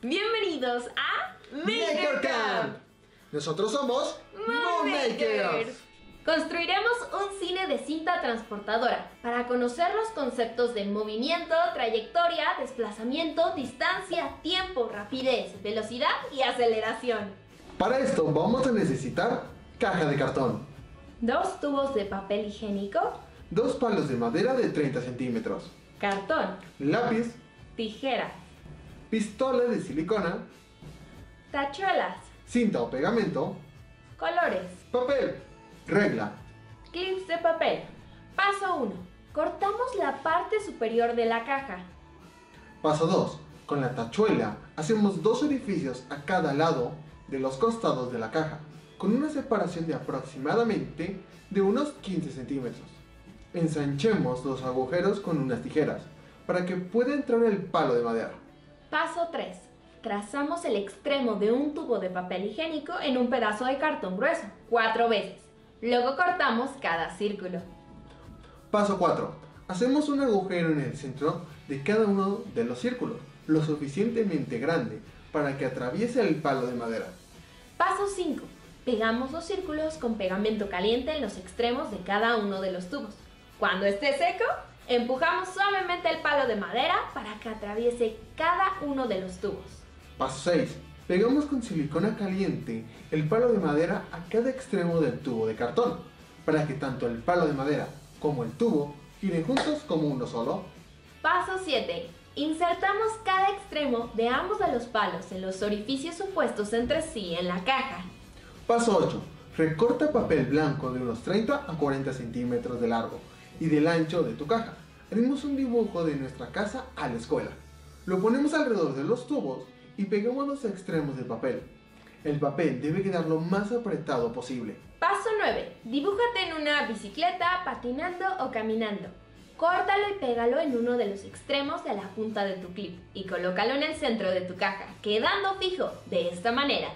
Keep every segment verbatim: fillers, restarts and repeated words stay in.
Bienvenidos a Maker Camp. Nosotros somos Moon Makers. Construiremos un cine de cinta transportadora para conocer los conceptos de movimiento, trayectoria, desplazamiento, distancia, tiempo, rapidez, velocidad y aceleración. Para esto vamos a necesitar caja de cartón, Dos tubos de papel higiénico, dos palos de madera de treinta centímetros, cartón, lápiz, tijeras, pistola de silicona, tachuelas, cinta o pegamento, colores, papel, regla. clips de papel. Paso uno. Cortamos la parte superior de la caja. Paso dos. Con la tachuela hacemos dos orificios a cada lado de los costados de la caja, con una separación de aproximadamente de unos quince centímetros. Ensanchemos los agujeros con unas tijeras para que pueda entrar el palo de madera. Paso tres. Trazamos el extremo de un tubo de papel higiénico en un pedazo de cartón grueso, cuatro veces. Luego cortamos cada círculo. Paso cuatro. Hacemos un agujero en el centro de cada uno de los círculos, lo suficientemente grande para que atraviese el palo de madera. Paso cinco. Pegamos los círculos con pegamento caliente en los extremos de cada uno de los tubos. Cuando esté seco, empujamos suavemente el palo de madera para que atraviese cada uno de los tubos. Paso seis. Pegamos con silicona caliente el palo de madera a cada extremo del tubo de cartón, para que tanto el palo de madera como el tubo giren juntos como uno solo. Paso siete. Insertamos cada extremo de ambos de los palos en los orificios opuestos entre sí en la caja. Paso ocho. Recorta papel blanco de unos treinta a cuarenta centímetros de largo y del ancho de tu caja. Haremos un dibujo de nuestra casa a la escuela. Lo ponemos alrededor de los tubos y pegamos los extremos del papel. El papel debe quedar lo más apretado posible. Paso nueve. Dibújate en una bicicleta, patinando o caminando. Córtalo y pégalo en uno de los extremos de la punta de tu clip y colócalo en el centro de tu caja, quedando fijo de esta manera.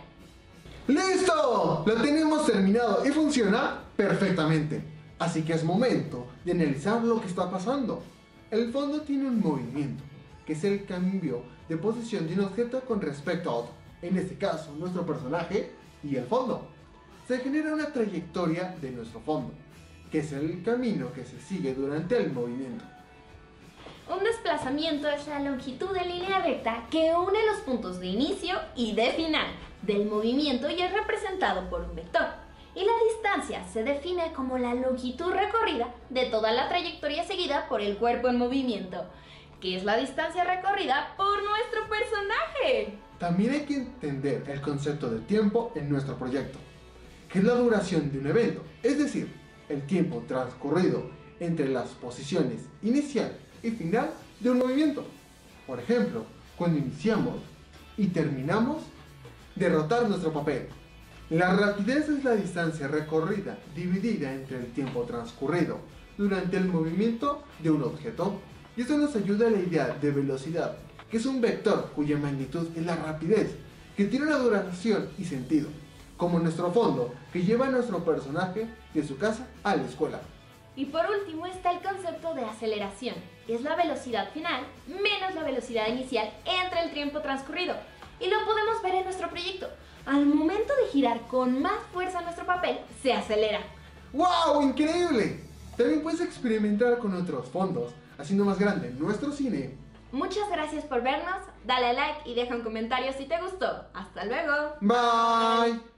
¡Listo! Lo tenemos terminado y funciona perfectamente. Así que es momento de analizar lo que está pasando. El fondo tiene un movimiento, que es el cambio de posición de un objeto con respecto a otro. En este caso, nuestro personaje y el fondo. Se genera una trayectoria de nuestro fondo, que es el camino que se sigue durante el movimiento. Un desplazamiento es la longitud de línea recta que une los puntos de inicio y de final del movimiento y es representado por un vector. Y la distancia se define como la longitud recorrida de toda la trayectoria seguida por el cuerpo en movimiento, que es la distancia recorrida por nuestro personaje. También hay que entender el concepto de tiempo en nuestro proyecto, que es la duración de un evento, es decir, el tiempo transcurrido entre las posiciones inicial y final de un movimiento. Por ejemplo, cuando iniciamos y terminamos de rotar nuestro papel. La rapidez es la distancia recorrida dividida entre el tiempo transcurrido durante el movimiento de un objeto. Y esto nos ayuda a la idea de velocidad, que es un vector cuya magnitud es la rapidez, que tiene una duración y sentido, como nuestro fondo que lleva a nuestro personaje de su casa a la escuela. Y por último está el concepto de aceleración, que es la velocidad final menos la velocidad inicial entre el tiempo transcurrido. Y lo podemos ver en nuestro proyecto. Al momento de girar con más fuerza nuestro papel, se acelera. ¡Wow! ¡Increíble! También puedes experimentar con otros fondos, haciendo más grande nuestro cine. Muchas gracias por vernos, dale like y deja un comentario si te gustó. ¡Hasta luego! Bye.